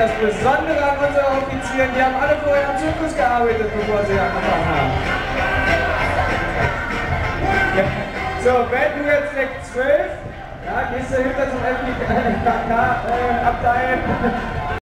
Das Besondere an unseren Offizieren, die haben alle vorher am Zirkus gearbeitet, bevor sie angefangen haben. Ja. So, wenn du jetzt Deck 12, ja, gehst du hinter zum FKK-Abteil.